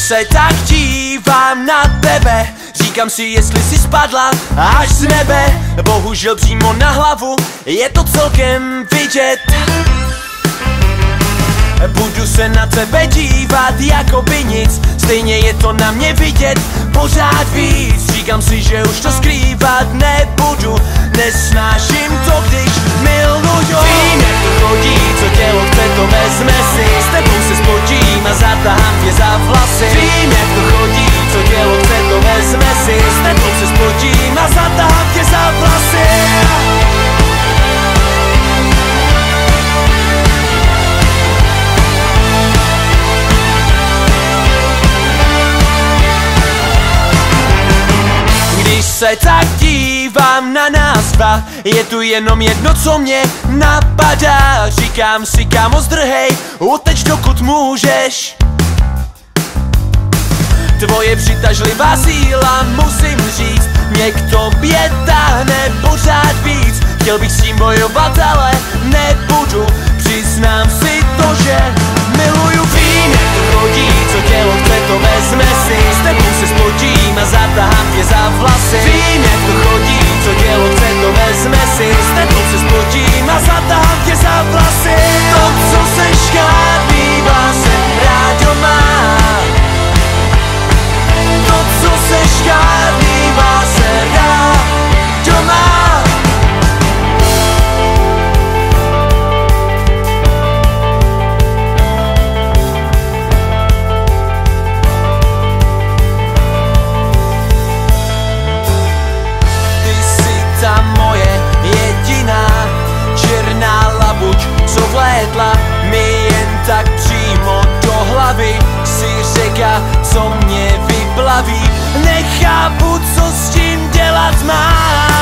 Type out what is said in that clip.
se tak dívám na tebe, říkám si, jestli jsi spadla až z nebe. Bohužel přímo na hlavu, je to celkem vidět. Budu se na tebe dívat jako by nic, stejně je to na mě vidět pořád víc. Říkám si, že už to skrývat nebudu, nesnáším to, když miluju. Vím, jak to chodí, co tělo chce, to vezme si. S tebou se spotím a zatahám tě za vlasy. Vím, jak to chodí, co tělo chce, to vezme si. S tebou se spotím a zatahám tě za vlasy. Když se tak dívám na nás dva, je tu jenom jedno, co mě napadá. Říkám si, kámo, zdrhej, uteč dokud můžeš. Tvoje přitažlivá síla, musím říct, mě k tobě táhne pořád víc. Chtěl bych s tím bojovat, ale nebudu, přiznám si to, že miluju. Vím, jak to chodí, co tělo chce, to vezme si. S tebou se spotím a zatahám tě za vlasy. Vím, jak to chodí, co tělo chce, to vezme si. S tebou se spotím a zatahám tě za vlasy. To, co seš chádlivá, se rád má. To, co seš chádlivá, se rád má. Ta moje jediná černá labuť, co vlétla mi jen tak přímo do hlavy. Jsi řeka, co mě vyplaví, nechápu, co s tím dělat mám.